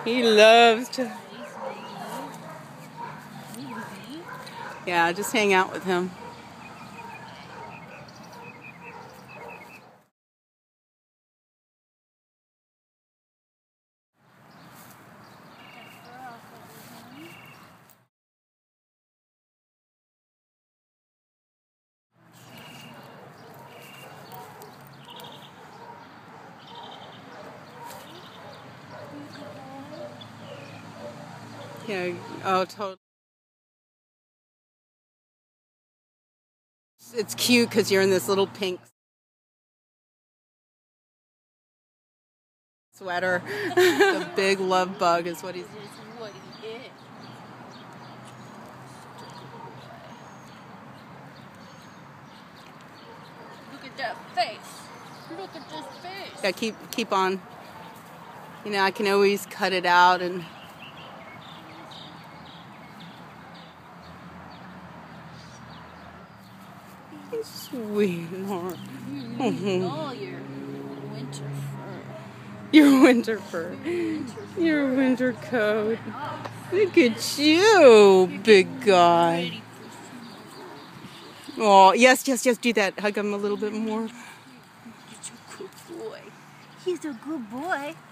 He loves to. Yeah, just hang out with him. Yeah, oh, totally. It's cute because you're in this little pink sweater. The big love bug is what he's. What he is. Look at that face. Look at this face. Yeah, keep on. You know, I can always cut it out and. Sweetheart. Oh, your winter fur. Your winter fur. Your winter coat. Look at you, big guy. Oh, yes, do that. Hug him a little bit more. He's a good boy. He's a good boy.